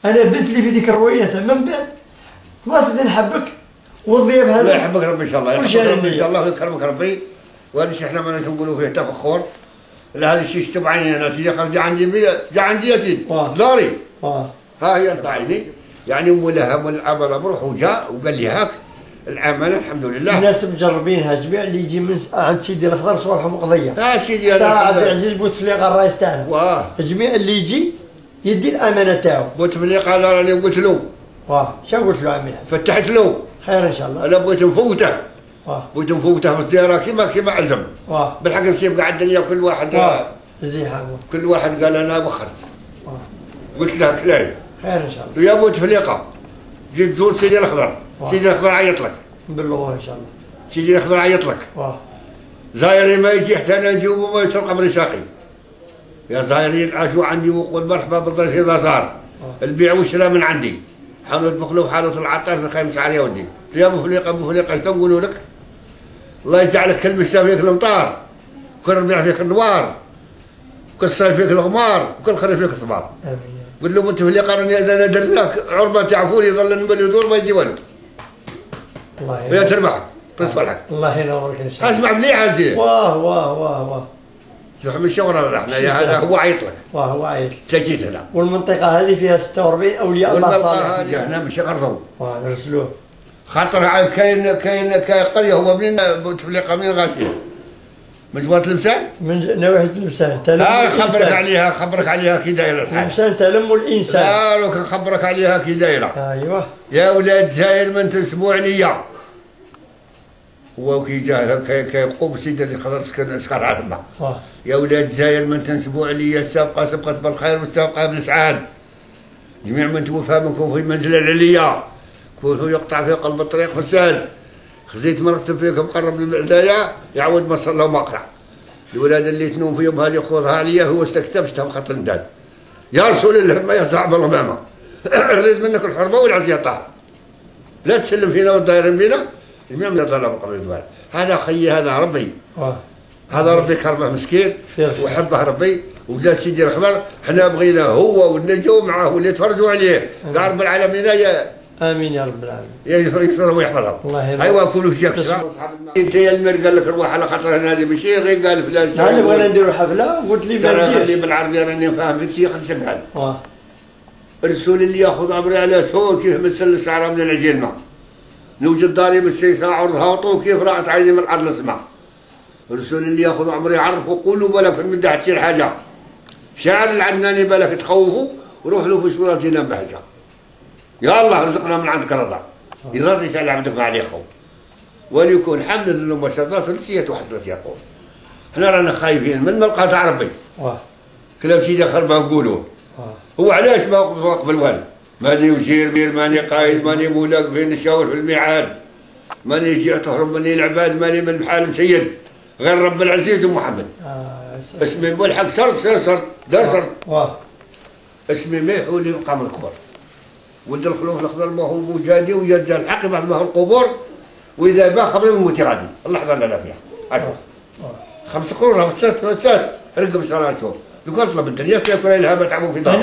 انا بنت لي في ذيك الرؤيه من بعد واصل نحبك والضيف هذا. الله يحبك ربي ان شاء الله، يحفظك ربي ان شاء الله ويكرمك ربي. وهذا الشيء احنا ما نقولوا فيه تفخر، لا هذا الشيء اشتب عيني انا سيدي خرج جا عندي يا سيدي داري. ها هي عيني يعني ملهم والعمل بروح وجاء وقال لي هاك العمل الحمد لله. الناس مجربينها جميع اللي يجي من عند سيدي الخضر صوالحهم قضيه. سيدي هذا عبد العزيز بوتفليقه الرئيس تاعنا. جميع اللي يجي يدي الامانه تاعو. بوتفليقه انا راني قلت له. شو قلت له عمي؟ فتحت له. خير ان شاء الله. انا بغيت نفوته. بغيت نفوته في الزياره كما علزم. بالحق نسيب قاعد الدنيا كل واحد. زيحه. كل واحد قال انا وخرت. قلت له كلاي. خير ان شاء الله. يا بوتفليقه جيت تزور سيدي الخضر. سيدي الخضر عيط لك. بالله ان شاء الله. سيدي الخضر عيط لك. زايرين ما يجي حتى انا نجيب وما يسرق قبل ساقي. يا زايرين عاشوا عندي وقول مرحبا بالضيف اذا صار. البيع والشراء من عندي. حانوت بخلوف حانوت العطار في خيمة شعر يا ودي. يا ابو فليقه ايش نقولوا لك؟ الله يجعلك كل مشتاق فيك الامطار. كل ربيع فيك النوار. كل صيف فيك الغمار وكل خريف فيك الثمار. امين. قل له بوتفليقه راني اذا ندر لك عربه تعفوني يظل نبل يدور ما يجي ولد. الله ينور. ويا تربح تصفى لك. الله ينورك ان شاء الله. اسمع مليح هذه. واه شوف من الشغل احنا يا هذا هو عيط لك. هو عيط. تجيت هنا. والمنطقه هذه فيها 46 اولياء الله صالحين. هذه هنا مش غرضوا. نرسلوه. خاطر كاين قريه هو منين بوتفليقه منين غادي؟ من جوات المسان؟ من نواحي المسان. خبرك عليها كي دايره الحال. المسان تلم الانسان. لا لو كان خبرك عليها كي دايره. ايوه. يا ولاد زاير من تنسبوا عليا. هو كي جا كيقوم سيدي اللي خلاص سكر عالمه. يا ولاد زاير من تنسبوا عليا السابقه سبقت بالخير والسابقه بالاسعاد. جميع من توفى منكم في منزل العليا. كونوا يقطع في قلب الطريق فساد. خزيت مرتب فيكم قرب للهدايا يعود ما صلى وما قرا. الولاد اللي تنوم فيهم هذه خذها عليا هو استكتب شتم خط النداد. يا رسول الله ما يا صاحب الغمامه. نريد منك الحرمه والعزيه طاهر. لا تسلم فينا والدايرين بينا جميع من الظلام قبل هذا خيي هذا ربي. هذا ربي كرمه مسكين وحبه ربي وجا سيدي الخبر حنا بغينا هو والنجو معاه واللي يتفرجوا عليه كاع رب العالمين يا امين يا رب العالمين. يسترهم ويحفظهم. الله يرحمه. ايوا كلوا شيء انت يا المر قال لك روح على خاطر هذه ماشي غير قال فلان. انا بغينا نديروا حفله قلت لي ما نديرش. اللي بالعربيه راني فاهم فيك شيء خلص قال. الرسول اللي ياخذ امري على سور كيف مثل الشعره من العجينه. نوجد داري من السيساء عرضها وطو كيف راحت عيني من الارض السماء. الرسول اللي ياخذ عمري يعرف وقولوا بالك في المدح تصير حاجه. شاعر العدناني بالك تخوفوا وروح له في سوره ينام بحاجه. يا الله رزقنا من عندك رضا. يرضي تعالى عبدك ما عليه خوف. وليكون حمد لله ما شاء الله ثلثيه وحسنت يقول. احنا رانا خايفين من ملقى تاع ربي. كلام سيدي خير ما نقولوه. هو علاش ما وقف الوالد؟ ماني وزير ماني قايد ماني مولاك فين نشاور في الميعاد. ماني جيع تهرب مني العباد ماني من محال سيد غير رب العزيز ومحمد. اسمي ملحق سر دار سر. اسمي ميح واللي مقام الكبر. ولد الخلوف الاخضر ما هو مجادي ويرجع الحق بعد ما هو القبور واذا با قبل من الموت غادي الله حضر لنا فيها. 5 قرون 6 رقم شراسهم لو كان طلب الدنيا كيف يلها ما تعبوا في دار.